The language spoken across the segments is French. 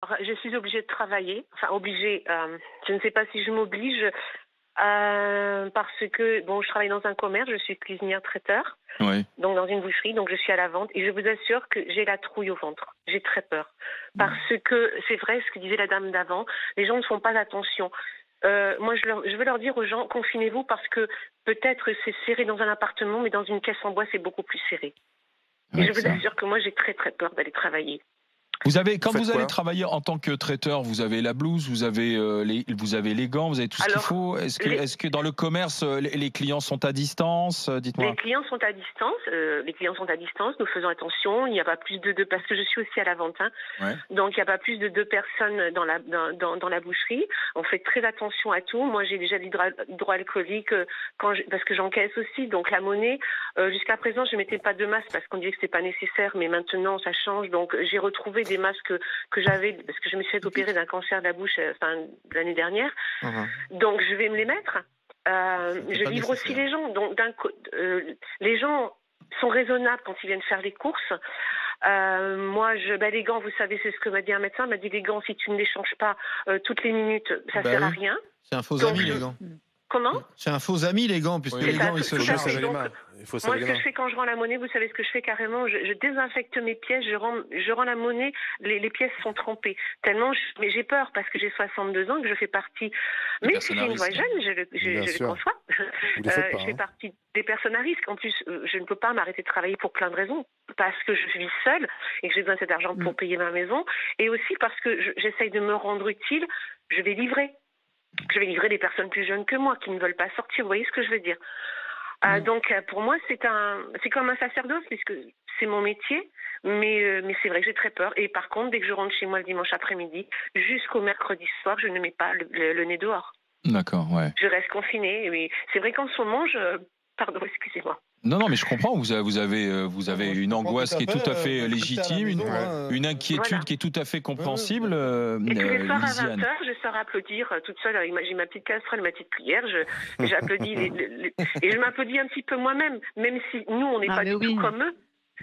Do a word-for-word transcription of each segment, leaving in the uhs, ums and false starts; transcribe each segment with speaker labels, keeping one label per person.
Speaker 1: je suis obligée de travailler. Enfin, obligée, euh, je ne sais pas si je m'oblige, euh, parce que, bon, je travaille dans un commerce, je suis cuisinière traiteur,
Speaker 2: Oui.
Speaker 1: donc dans une boucherie, donc je suis à la vente, et je vous assure que j'ai la trouille au ventre. J'ai très peur. Parce que, c'est vrai ce que disait la dame d'avant, les gens ne font pas attention. Euh, moi, je, leur, je veux leur dire aux gens, confinez-vous, parce que peut-être c'est serré dans un appartement, mais dans une caisse en bois, c'est beaucoup plus serré. Et
Speaker 2: Ouais,
Speaker 1: je vous
Speaker 2: ça.
Speaker 1: assure que moi, j'ai très très peur d'aller travailler.
Speaker 2: Vous avez, quand
Speaker 3: Vous
Speaker 2: vous,
Speaker 3: faites
Speaker 2: allez
Speaker 3: quoi?
Speaker 2: travailler en tant que traiteur, vous avez la blouse, vous avez, euh, les, vous avez les gants, vous avez tout ce qu'il
Speaker 1: Alors,
Speaker 2: faut. Est-ce que,
Speaker 1: les-
Speaker 2: est-ce que dans le commerce, euh, les, les clients sont à distance? Euh,
Speaker 1: Les
Speaker 2: Dites-moi.
Speaker 1: clients sont à distance, euh, les clients sont à distance, nous faisons attention, il n'y a pas plus de deux, parce que je suis aussi à la vente, hein,
Speaker 2: Ouais.
Speaker 1: donc il n'y a pas plus de deux personnes dans la, dans, dans, dans la boucherie, on fait très attention à tout, moi j'ai déjà l'hydroalcoolique, euh, quand je, parce que j'encaisse aussi, donc la monnaie, euh, jusqu'à présent je ne mettais pas de masque parce qu'on disait que c'était pas nécessaire, mais maintenant ça change, donc j'ai retrouvé des masques que, que j'avais, parce que je me suis fait opérer d'un cancer de la bouche euh, fin, l'année dernière,
Speaker 3: Mhm.
Speaker 1: donc je vais me les mettre. Euh,
Speaker 3: C'est
Speaker 1: je
Speaker 3: pas
Speaker 1: livre aussi
Speaker 3: nécessaire.
Speaker 1: les gens. Donc, d'un co- euh, les gens sont raisonnables quand ils viennent faire les courses. Euh, moi, je, ben, les gants, vous savez, c'est ce que m'a dit un médecin. Il m'a dit les gants, si tu ne les changes pas euh, toutes les minutes, ça
Speaker 3: Bah
Speaker 1: sert à
Speaker 3: oui.
Speaker 1: rien.
Speaker 3: C'est un faux
Speaker 1: Donc,
Speaker 3: ami,
Speaker 1: je-
Speaker 3: les gants.
Speaker 1: Comment
Speaker 3: C'est un faux ami, les gants, puisque
Speaker 1: C'est
Speaker 3: les
Speaker 1: ça,
Speaker 3: gants, ils
Speaker 1: tout-
Speaker 3: se
Speaker 1: tout
Speaker 3: changent.
Speaker 1: à fait.
Speaker 4: serrer les
Speaker 1: Donc,
Speaker 4: mains. Il faut
Speaker 1: moi,
Speaker 4: serrer
Speaker 1: ce
Speaker 4: les
Speaker 1: que
Speaker 4: mains.
Speaker 1: je fais quand je rends la monnaie, vous savez ce que je fais carrément, je, je désinfecte mes pièces, je rends, je rends la monnaie, les, les pièces sont trempées. Tellement, je- mais j'ai peur parce que j'ai soixante-deux ans, que je fais partie,
Speaker 2: Des
Speaker 1: même si
Speaker 2: personnes
Speaker 1: j'ai
Speaker 2: à
Speaker 1: une voix
Speaker 2: risque.
Speaker 1: jeune, je le, je,
Speaker 4: Bien
Speaker 1: je le
Speaker 4: sûr.
Speaker 1: conçois,
Speaker 4: Vous les faites
Speaker 1: Euh,
Speaker 4: pas,
Speaker 1: je fais
Speaker 4: hein.
Speaker 1: partie des personnes à risque. En plus, euh, je ne peux pas m'arrêter de travailler pour plein de raisons, parce que je vis seule et que j'ai besoin de cet argent pour payer ma maison, et aussi parce que je- j'essaye de me rendre utile, je vais livrer. Je vais livrer des personnes plus jeunes que moi qui ne veulent pas sortir. Vous voyez ce que je veux dire? Euh, donc euh, pour moi c'est un, c'est comme un sacerdoce puisque c'est mon métier, mais euh, mais c'est vrai que j'ai très peur. Et par contre, dès que je rentre chez moi le dimanche après-midi, jusqu'au mercredi soir, je ne mets pas le, le- le nez dehors.
Speaker 2: D'accord, ouais.
Speaker 1: Je reste confinée. Mais c'est vrai qu'en ce moment, je, pardon, excusez-moi.
Speaker 2: Non, non, mais je comprends. Vous avez, vous avez, euh, vous avez
Speaker 3: Je
Speaker 2: une
Speaker 3: comprends
Speaker 2: angoisse
Speaker 3: tout à
Speaker 2: qui est tout à
Speaker 3: fait,
Speaker 2: fait
Speaker 3: euh,
Speaker 2: légitime, une,
Speaker 3: rester à la maison, hein,
Speaker 2: une inquiétude
Speaker 1: Voilà.
Speaker 2: qui est tout à fait compréhensible,
Speaker 3: Ouais, ouais,
Speaker 2: euh,
Speaker 1: Et tous les
Speaker 2: euh,
Speaker 1: soirs à
Speaker 2: Lisiane.
Speaker 1: vingt heures, je sors applaudir euh, toute seule avec ma, j'ai ma petite casserole, ma petite prière, je, j'applaudis les, les- les- et je m'applaudis un petit peu moi-même, même si nous on n'est
Speaker 5: Ah,
Speaker 1: pas
Speaker 5: mais
Speaker 1: du
Speaker 5: oui.
Speaker 1: tout comme eux.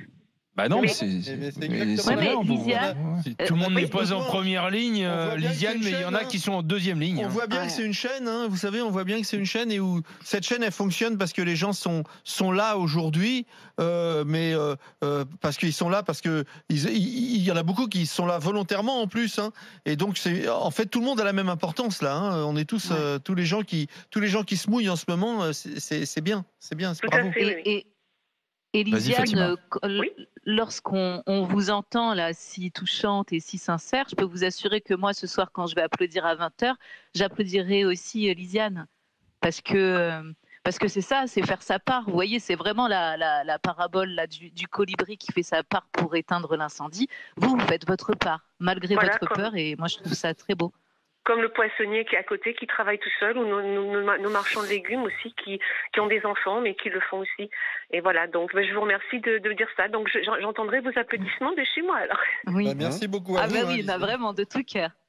Speaker 2: Bah non,
Speaker 1: Mais-
Speaker 2: mais c'est
Speaker 3: Mais- mais c'est
Speaker 2: mais
Speaker 3: exactement
Speaker 2: c'est
Speaker 5: Ouais,
Speaker 2: bien.
Speaker 5: mais
Speaker 2: vous-
Speaker 5: Lisiane,
Speaker 2: ouais.
Speaker 6: Si
Speaker 5: Euh,
Speaker 6: tout le monde
Speaker 3: oui,
Speaker 6: n'est pas en
Speaker 3: besoin.
Speaker 6: première ligne,
Speaker 3: On
Speaker 6: euh,
Speaker 3: voit bien que
Speaker 6: Lisiane,
Speaker 3: c'est une
Speaker 6: mais il y en
Speaker 3: chaîne,
Speaker 6: a
Speaker 3: hein.
Speaker 6: qui sont en deuxième ligne.
Speaker 3: On
Speaker 6: hein.
Speaker 3: voit bien
Speaker 5: Ouais.
Speaker 3: que c'est une chaîne, hein, vous savez, on voit bien que c'est une chaîne et où cette chaîne elle fonctionne parce que les gens sont sont là aujourd'hui, euh, mais euh, euh, parce qu'ils sont là parce que ils- il y en a beaucoup qui sont là volontairement en plus, hein, et donc c'est en fait tout le monde a la même importance là. Hein, on est tous
Speaker 5: Ouais.
Speaker 3: euh, tous les gens qui tous les gens qui se mouillent en ce moment, euh, c'est c'est- c'est bien, c'est bien, c'est
Speaker 1: Tout à
Speaker 3: bravo.
Speaker 1: fait, oui, oui.
Speaker 5: Et, et, et
Speaker 2: Vas-y,
Speaker 5: Lisiane,
Speaker 2: Fatima.
Speaker 5: euh, qu- l-
Speaker 1: Oui.
Speaker 5: lorsqu'on on vous entend là si touchante et si sincère, je peux vous assurer que moi ce soir quand je vais applaudir à vingt heures, j'applaudirai aussi euh, Lisiane. Parce que euh, parce que c'est ça, c'est faire sa part. Vous voyez, c'est vraiment la, la, la parabole là, du, du colibri qui fait sa part pour éteindre l'incendie. Vous, vous faites votre part, malgré
Speaker 1: Voilà,
Speaker 5: votre
Speaker 1: comme-
Speaker 5: peur, et moi je trouve ça très beau.
Speaker 1: Comme le poissonnier qui est à côté, qui travaille tout seul, ou nos, nos- nos- nos marchands de légumes aussi, qui, qui ont des enfants, mais qui le font aussi. Et voilà, donc ben, je vous remercie de, de dire ça. Donc je- j'entendrai vos applaudissements de chez moi alors.
Speaker 5: Oui.
Speaker 3: Bah, merci beaucoup à
Speaker 5: Ah
Speaker 3: vous.
Speaker 5: ben
Speaker 3: hein,
Speaker 5: oui, on a
Speaker 3: Lisiane.
Speaker 5: vraiment de tout cœur.